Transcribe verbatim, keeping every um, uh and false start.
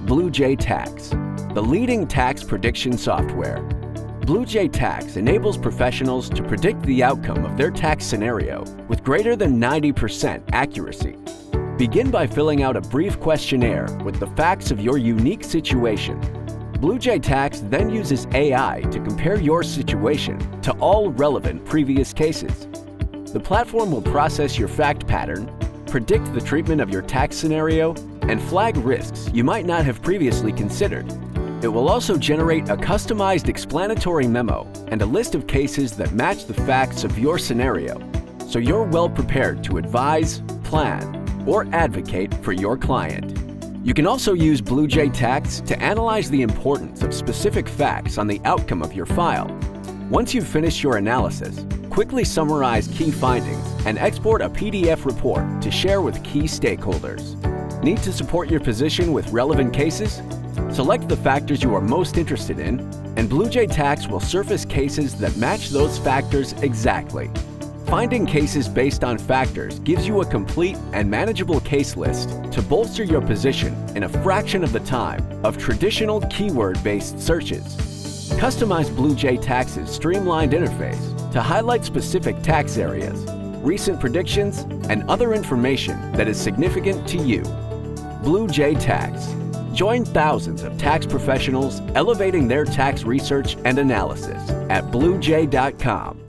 BlueJ Tax, the leading tax prediction software. BlueJ Tax enables professionals to predict the outcome of their tax scenario with greater than ninety percent accuracy. Begin by filling out a brief questionnaire with the facts of your unique situation. BlueJ Tax then uses A I to compare your situation to all relevant previous cases. The platform will process your fact pattern, predict the treatment of your tax scenario, and flag risks you might not have previously considered. It will also generate a customized explanatory memo and a list of cases that match the facts of your scenario, so you're well prepared to advise, plan, or advocate for your client. You can also use BlueJ Tax to analyze the importance of specific facts on the outcome of your file. Once you've finished your analysis, quickly summarize key findings and export a P D F report to share with key stakeholders. Need to support your position with relevant cases? Select the factors you are most interested in, and BlueJ Tax will surface cases that match those factors exactly. Finding cases based on factors gives you a complete and manageable case list to bolster your position in a fraction of the time of traditional keyword-based searches. Customize BlueJ Tax's streamlined interface to highlight specific tax areas, recent predictions, and other information that is significant to you. BlueJ Tax. Join thousands of tax professionals elevating their tax research and analysis at BlueJ dot com.